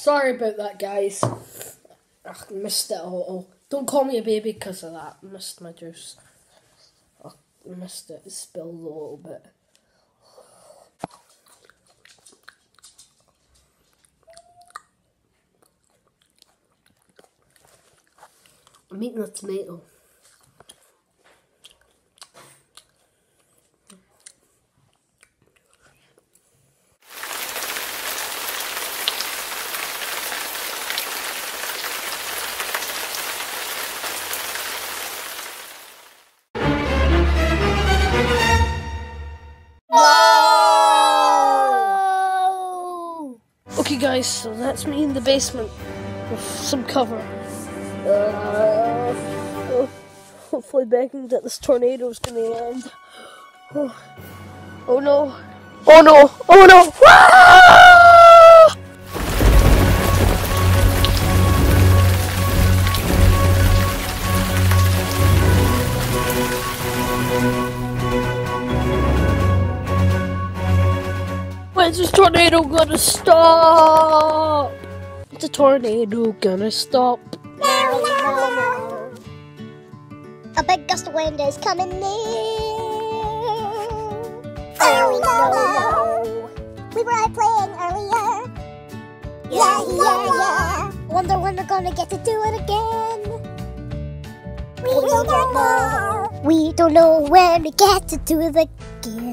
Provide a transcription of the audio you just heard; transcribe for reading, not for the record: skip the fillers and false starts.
Sorry about that, guys. I missed it a little. Don't call me a baby because of that. I missed my juice. I missed it. It spilled a little bit. I'm eating a tomato. Okay guys, so that's me in the basement with some cover. Hopefully begging that this tornado is going to end. Oh no. Oh no. Oh no. Ah! When's this tornado gonna stop? The tornado gonna stop? No. A big gust of wind is coming near. Oh no. We were out playing earlier. Yeah. Wonder when we're gonna get to do it again. We don't know. We don't know when we get to do it again.